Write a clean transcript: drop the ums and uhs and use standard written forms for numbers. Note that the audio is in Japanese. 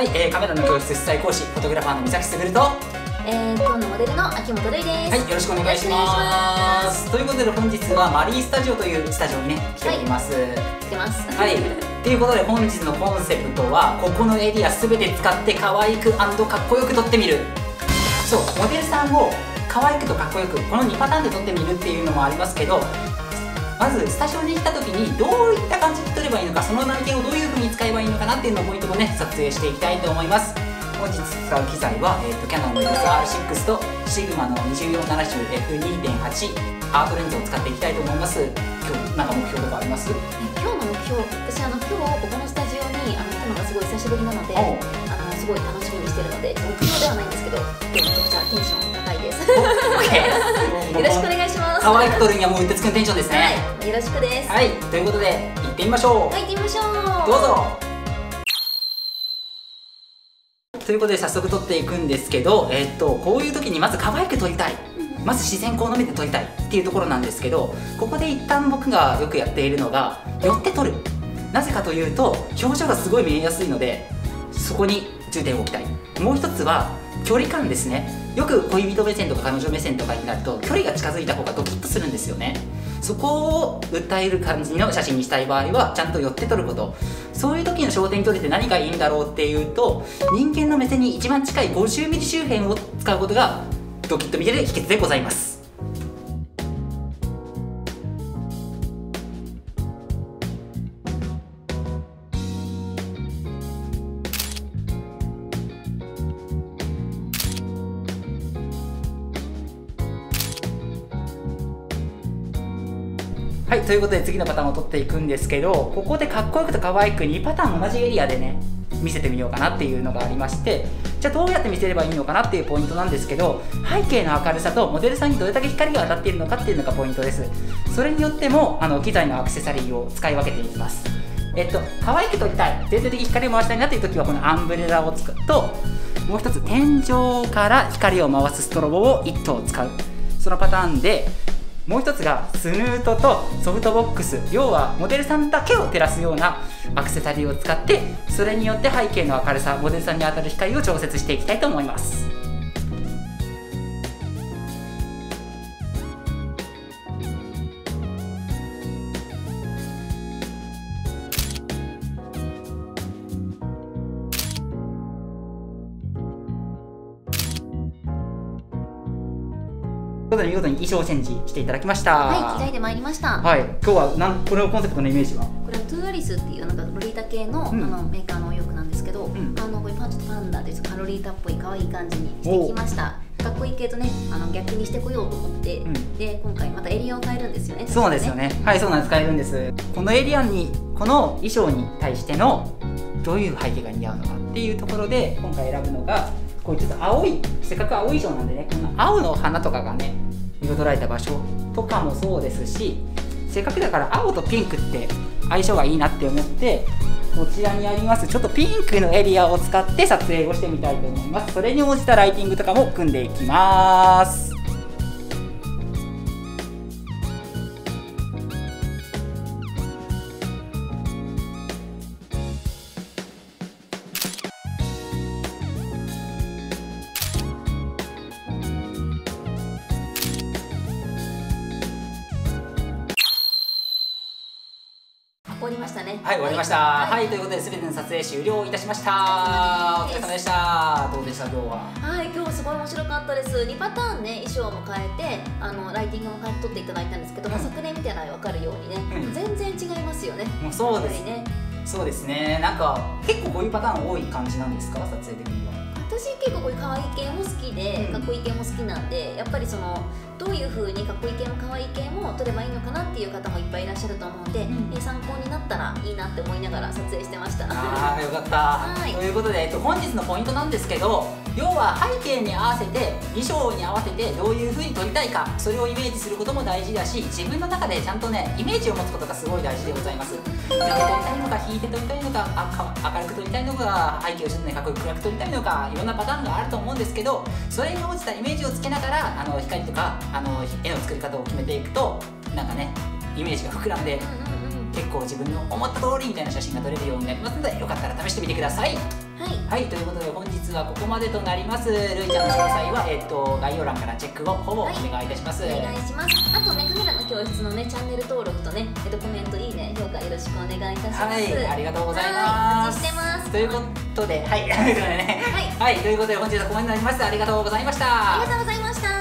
はい、カメラの教室主催講師フォトグラファーの三崎卓と、 今日のモデルの秋元瑠衣です。 はい、よろしくお願いします。ということで本日はマリースタジオというスタジオにね来ております。 来てます。 はい。ということで本日のコンセプトはここのエリアすべて使って可愛くかっこよく撮ってみる。そう、モデルさんを可愛くとかっこよくこの2パターンで撮ってみるっていうのもありますけど、まずスタジオに来た時にどういった感じで撮ればいいのか、その内見をどういう風に使えばいいのかなっていうのをポイントをね撮影していきたいと思います。本日使う機材は、キヤノンの EOS R6 とシグマの 2470F2.8 アートレンズを使っていきたいと思います。今日なんか目標とかあります？ 今日の目標、私今日ここのスタジオに来たのがすごい久しぶりなので、すごい楽しみにしてるので、目標ではないんですけど、今日めちゃくちゃテンション高いです。よろしくお願いします。 可愛く撮るにはもううってつけのテンションですね。 はい、よろしくです。 はい、ということで行ってみましょう。 はい、行ってみましょう。 どうぞ。ということで早速撮っていくんですけど、こういう時にまず可愛く撮りたい、まず自然光の目で撮りたいっていうところなんですけど、ここで一旦僕がよくやっているのが寄って撮る。なぜかというと表情がすごい見えやすいので、そこに重点を置きたい。もう一つは距離感ですね。よく恋人目線とか彼女目線とかになると距離が近づいた方がドキッとするんですよね。そこを訴える感じの写真にしたい場合はちゃんと寄って撮ること。そういう時の焦点距離って何がいいんだろうっていうと、人間の目線に一番近い 50mm 周辺を使うことがドキッと見れる秘訣でございます。はい、ということで次のパターンを撮っていくんですけど、ここでかっこよくと可愛く2パターン同じエリアでね見せてみようかなっていうのがありまして、じゃあどうやって見せればいいのかなっていうポイントなんですけど、背景の明るさとモデルさんにどれだけ光が当たっているのかっていうのがポイントです。それによっても機材のアクセサリーを使い分けていきます。可愛く撮りたい、全体的に光を回したいなっていう時はこのアンブレラを使うと、もう一つ天井から光を回すストロボを1頭使う、そのパターンで、もう一つがスヌートとソフトボックス、要はモデルさんだけを照らすようなアクセサリーを使って、それによって背景の明るさ、モデルさんに当たる光を調節していきたいと思います。ということで見事に衣装チェンジしていただきました。 はい、着替えてまいりました。 はい、今日はこれのコンセプトのイメージは、これはトゥーアリスっていうなんかロリータ系の、メーカーのお洋服なんですけど、これちょっとパンダです。カロリータっぽい可愛い感じにしてきました。かっこいい系とね、逆にしてこようと思って、で今回またエリアを変えるんですよね。 そうですよね。はい、そうなんです。変えるんです。このエリアにこの衣装に対してのどういう背景が似合うのかっていうところで今回選ぶのが、こういうちょっと青い、せっかく青い衣装なんでね、この青の花とかがね彩られた場所とかもそうですし、せっかくだから青とピンクって相性がいいなって思って、こちらにありますちょっとピンクのエリアを使って撮影をしてみたいと思います。それに応じたライティングとかも組んでいきます。 終わりましたね。 はい、終わりました。はい、ということで全ての撮影終了いたしました。お疲れ様でした。どうでした今日は？はい、 今日すごい面白かったです。2パターンね、衣装も変えてライティングも変えて撮っていただいたんですけど、昨年見てない分かるようにね、全然違いますよね。 もうそうですね。そうですね。なんか結構こういうパターン多い感じなんですか、撮影的には？ 私結構こういう可愛い系も好きで、かっこいい系も好きなんで、やっぱりどういう風にかっこいい系も可愛い系も撮ればいいのかなっていう方もいっぱいいらっしゃると思うんで、参考になったらいいなって思いながら撮影してました。 ああ、よかった。ということで、本日のポイントなんですけど、要は背景に合わせて衣装に合わせてどういう風に撮りたいか、それをイメージすることも大事だし、自分の中でちゃんとねイメージを持つことがすごい大事でございます。寄って撮りたいのか、引いて撮りたいのか、明るく撮りたいのか、背景をちょっとねかっこよく暗く撮りたいのか、いろんなパターンがあると思うんですけど、それに応じたイメージをつけながら光とか絵の作り方を決めていくと、なんかねイメージが膨らんで結構自分の思った通りみたいな写真が撮れるようになりますので、よかったら試してみてください。 はい、ということで本日はここまでとなります。ルイちゃんの詳細は、概要欄からチェックをほぼお願いいたします。 お願いします。あとね、カメラの教室のね、チャンネル登録とね、コメント、いいね、評価よろしくお願いいたします。 はい、ありがとうございます。 お待ちしてます。 ということで、はい、はい、ということで本日はここまでとなります。ありがとうございました。 ありがとうございました。